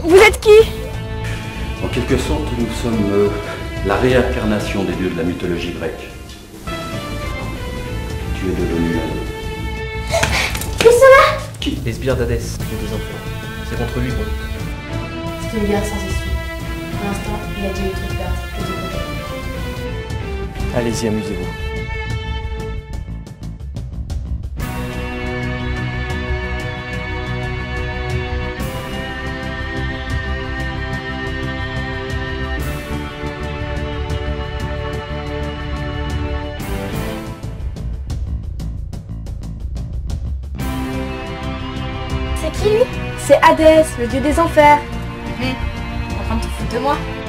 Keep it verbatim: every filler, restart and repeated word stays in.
Vous êtes qui? En quelque sorte, nous sommes euh, la réincarnation des dieux de la mythologie grecque. Tu es devenu un... Qui cela? Qui? Les sbires d'Hadès, dieu des enfers. C'est contre lui, bon. C'est une guerre sans issue. Pour l'instant, il a déjà eu trop de pertes que de protéger. Allez-y, amusez-vous. C'est qui lui? C'est Hadès, le dieu des enfers. Hé, t'es en train de te foutre de moi?